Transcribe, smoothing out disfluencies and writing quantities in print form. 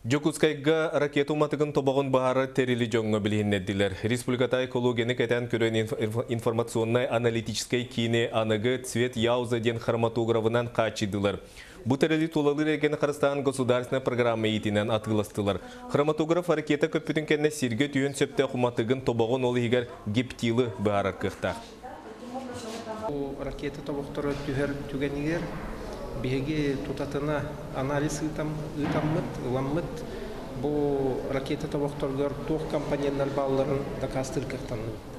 Жокускайга ракету матыгын тобогон баары терили жоңго билиннедилер. Республиката экологияны кәтен көрен информационной аналитической кине анығы цвет яуза ден хроматографынан қачидылар. Бу терили тулалыр еген Қырғызстан государственная программа етінен атыластылар. Хроматограф ракета көппүтін кәнне сирге түйін сөпті құматыгын тобогон олы егер гептилы баары кықта. Ракета тобоқтары түгенігер беге тутатына анализ ытаммыт, ыламмыт. Бу ракета тобоқтаргар тоқ компаниядар балларын да кастыр кықтанды.